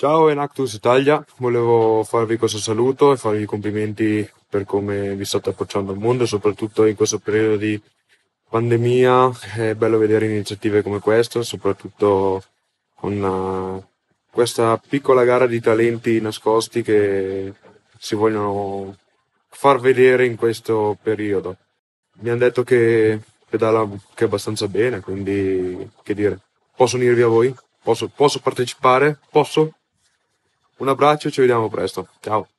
Ciao Enactus Italia, volevo farvi questo saluto e farvi i complimenti per come vi state approcciando al mondo, soprattutto in questo periodo di pandemia. È bello vedere iniziative come questa, soprattutto con questa piccola gara di talenti nascosti che si vogliono far vedere in questo periodo. Mi hanno detto che pedala che abbastanza bene, quindi che dire, posso unirvi a voi? Posso partecipare? Posso? Un abbraccio, ci vediamo presto. Ciao.